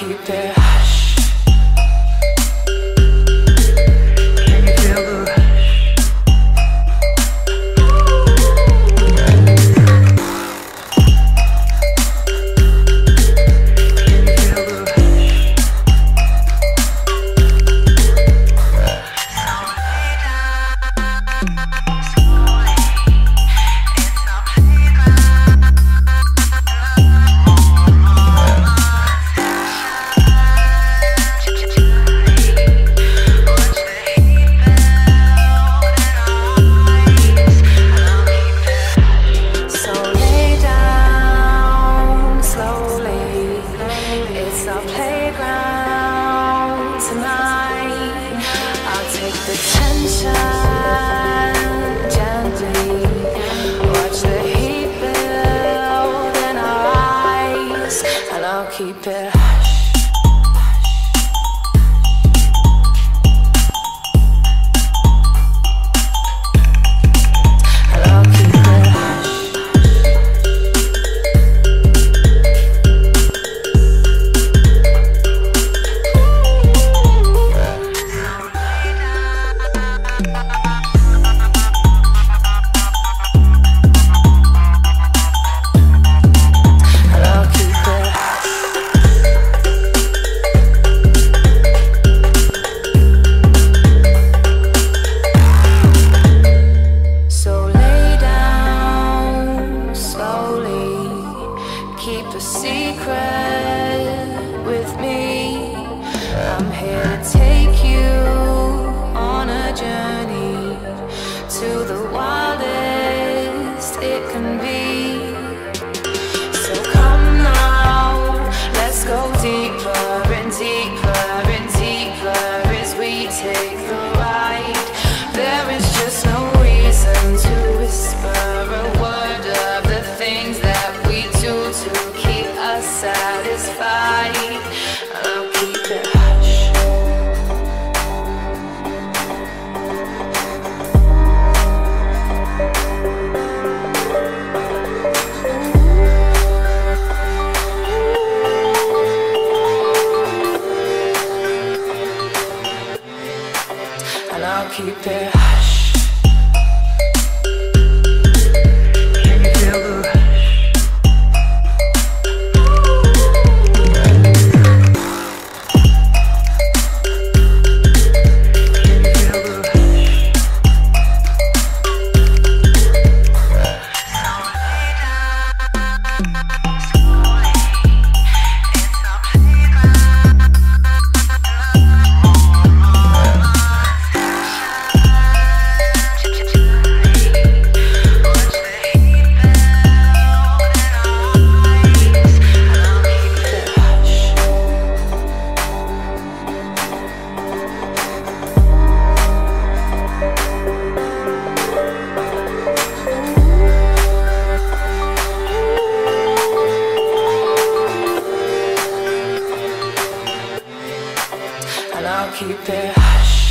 keep it hush. Can you feel the rush? The tension gently, watch the heat build in our eyes, and I'll keep it hush. And I'll keep it hush. Keep a secret with me. I'm here to take you on a journey to the wildest it can be. So come now, let's go deeper and deeper and deeper as we take the ride. There is just no reason to whisper a word of the things that we do to keep us satisfied. I'll keep it hush. And I'll keep it hush. Can you feel the rush? And I'll keep it hush.